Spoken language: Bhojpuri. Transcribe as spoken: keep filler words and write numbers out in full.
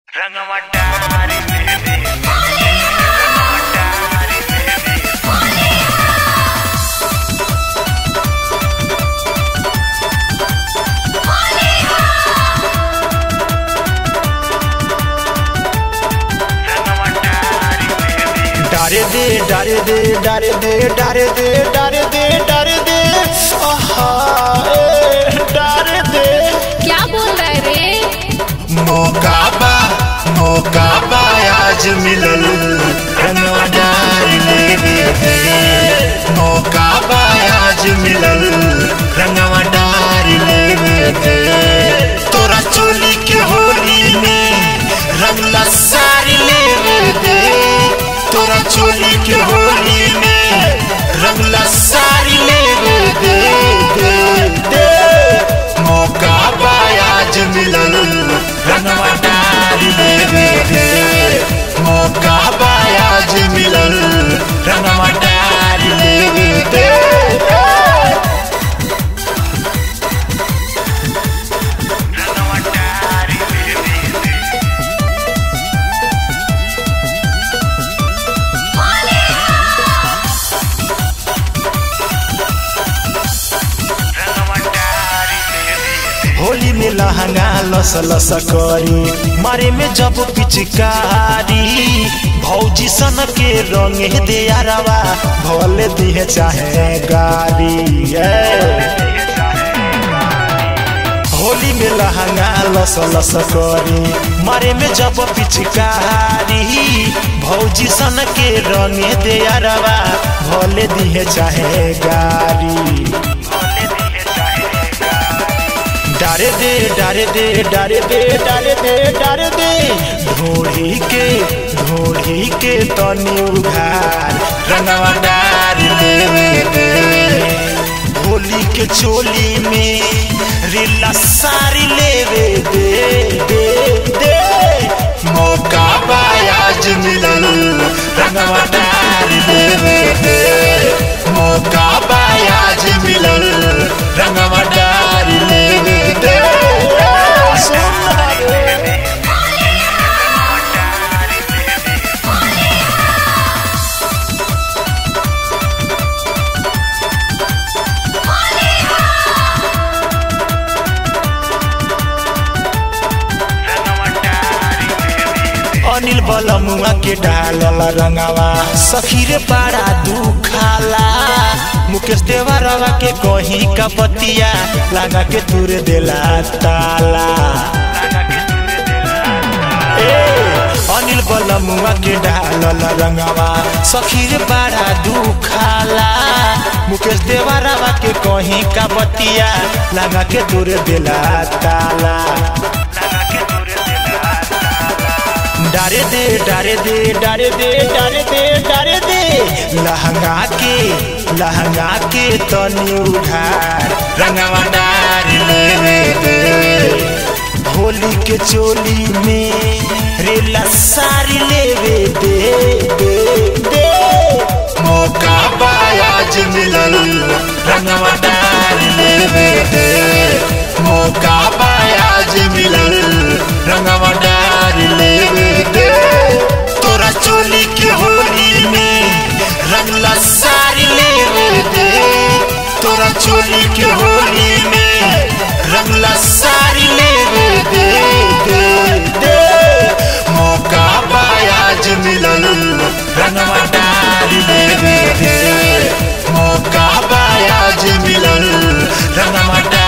रंगवटारी बेबी रंगवटारी बेबी डारे दे डारे दे डारे दे डारे दे डारे दे डारे दे आहा डारे दे। क्या बोल रहे रे? मौका बा मौका बा आज मिलल रंगवा डारी लेवे दे। मौका बा आज मिलल रंगवा डारी लेवे दे। तोरा चोली के होली में रंगला सारी लेवे दे। तोरा चोली के होली में रंगला सारी लेवे दे दे दे। मौका बा आज मिलल रंगवा डारी लेवे दे। मौका बा आज मिलल रंगवा डारी लेवे दे। रंगवटारी बेबी रंगवटारी बेबी होली में लहंगा लस लस करी मारे में जब पिचकारी। भौजी सन के रंग दे यारवा भले दिहे चाहे गारी। होली में लहंगा लस लस करी मारे में जब पिचकारी। भौजी सन के रंग दे यारवा भले दिहे चाहे गारी। डारे दे डारे दे डारे दे डारे दे डारे दे। ढोढ़ी के ढोढ़ी के तनी उघार रंगवा डारी लेवे दे। होली के चोली में रिला सारी लेवे दे दे दे। मौका बा आज मिलल रंगवा डारी लेवे दे। मौका बा आज मिलल रंगवा डारी लेवे दे। रंगवटारी बेबी रंगवटारी बेबी अनिल बलमुआ के डालल रंगवा सखी रे बड़ा दुखाला। मुकेश देवरवा के कहीं का बतिया लगा के तुर देला ताला। ए अनिल बलमुआ के डालल रंगवा सखी रे बड़ा दुखाला। मुकेश देवरवा के कहीं का बतिया लगा के तुर देला ताला। डारे दे डारे दे डारे दे डारे दे डारे दे। लहंगा के लहंगा के तनी उघार रंगवा डारी लेवे दे। होली के चोली में रेला सारी लेवे दे दे दे। मौका बा आज मिलल रंगवा डारी लेवे दे। मौका बा आज मिलल रंगवा डारी लेवे दे। तोरा चोली के होली में रंगला सारी लेवे दे। तोरा चोली के होली में रंगला सारी लेवे दे दे दे। मौका बा आज मिलल रंगवा डारी लेवे दे। मौका बा आज मिलल रंगवा